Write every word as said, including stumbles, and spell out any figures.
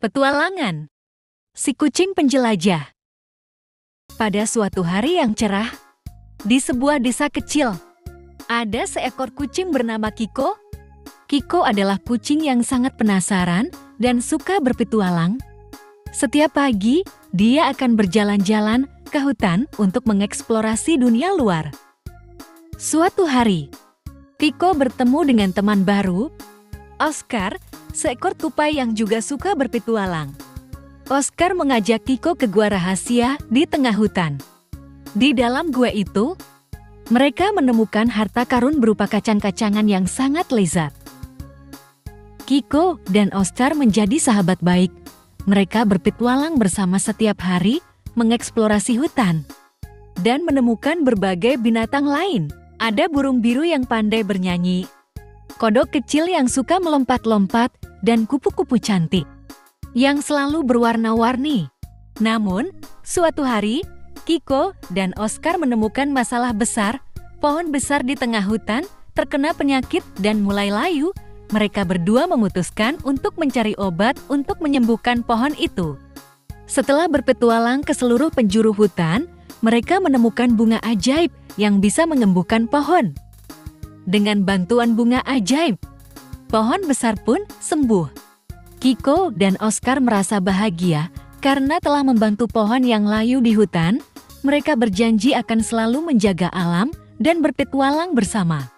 Petualangan. Si kucing penjelajah. Pada suatu hari yang cerah, di sebuah desa kecil, ada seekor kucing bernama Kiko. Kiko adalah kucing yang sangat penasaran dan suka berpetualang. Setiap pagi, dia akan berjalan-jalan ke hutan untuk mengeksplorasi dunia luar. Suatu hari, Kiko bertemu dengan teman baru, Oscar, seekor tupai yang juga suka berpetualang. Oscar mengajak Kiko ke gua rahasia di tengah hutan. Di dalam gua itu, mereka menemukan harta karun berupa kacang-kacangan yang sangat lezat. Kiko dan Oscar menjadi sahabat baik. Mereka berpetualang bersama setiap hari, mengeksplorasi hutan, dan menemukan berbagai binatang lain. Ada burung biru yang pandai bernyanyi, kodok kecil yang suka melompat-lompat, dan kupu-kupu cantik yang selalu berwarna-warni. Namun, suatu hari, Kiko dan Oscar menemukan masalah besar. Pohon besar di tengah hutan terkena penyakit dan mulai layu. Mereka berdua memutuskan untuk mencari obat untuk menyembuhkan pohon itu. Setelah berpetualang ke seluruh penjuru hutan, mereka menemukan bunga ajaib yang bisa menyembuhkan pohon. Dengan bantuan bunga ajaib, pohon besar pun sembuh. Kiko dan Oscar merasa bahagia karena telah membantu pohon yang layu di hutan. Mereka berjanji akan selalu menjaga alam dan berpetualang bersama.